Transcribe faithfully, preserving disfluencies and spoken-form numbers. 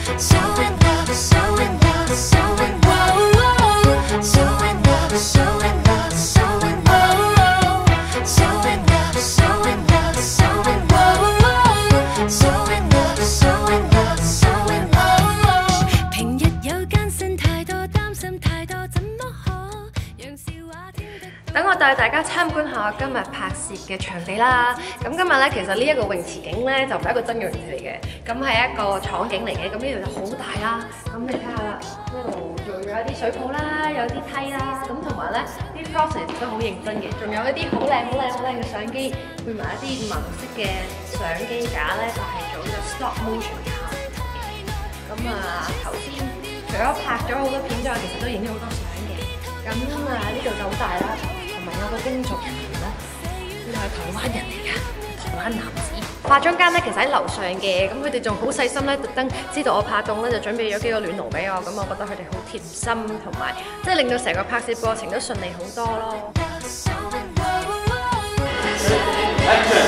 等我帶大家參觀下我今日拍攝嘅場地啦。咁今日咧，其實呢一個泳池景咧就唔係一個真泳池嚟嘅，咁係一個廠景嚟嘅。咁呢度就好大啦。咁你睇下啦，呢度做咗一啲水泡啦，有啲梯啦，咁同埋咧啲 process 都好認真嘅，仲有一啲好靚、好靚、好靚嘅相機，配埋一啲文色嘅相機架咧，就係做咗 stop motion 卡嘅。咁啊，頭先除咗拍咗好多片之外，其實都影咗好多相嘅。咁啊，呢度就好大啦。同埋有個工作人員咧，呢個係台灣人嚟㗎，台灣男子。化妝間咧其實喺樓上嘅，咁佢哋仲好細心咧，特登知道我拍檔咧，就準備咗幾個暖爐俾我，咁我覺得佢哋好貼心，同埋即係令到成個拍攝過程都順利好多咯。